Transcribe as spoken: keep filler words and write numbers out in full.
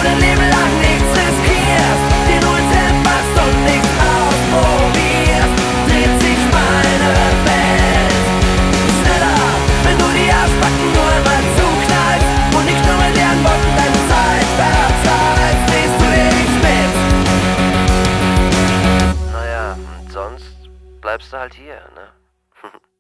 dein Leben lang nichts riskierst, dir nur ins Hemd passt und nichts ausprobierst, dreht sich meine Welt schneller, wenn du die Arschbacken nur einmal zuknallst und nicht nur mit leeren Worten deine Zeit verzahlst. Drehst du dich mit? Naja, und sonst bleibst du halt hier, ne?